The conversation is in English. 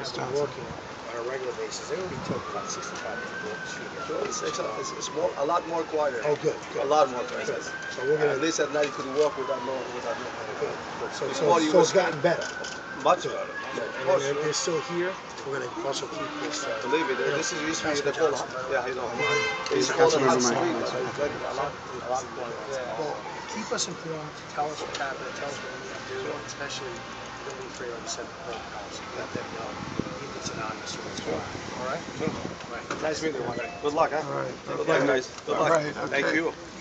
have been working on a regular basis. They already took about 65 people It's a lot more quieter. Oh, good. A lot more quieter. So we're gonna at least at night you could walk without no. good. So Before it's gotten better. Much Good. better. Good. Of And course, they're still here. We're gonna also keep this. believe me, this is used to be the whole. Yeah, I know. It's Councilmember called a hot Mike. street. A lot quieter. Well, keep us informed. Tell us what's happening. Tell us what we need to do, and especially don't be afraid, like I said, to call the policy. Let them know if it's anonymous or what's going on. All right? Sure. Right. Nice meeting you. Good luck, huh? All right. Good luck, guys. Good luck. All right, okay. Thank you.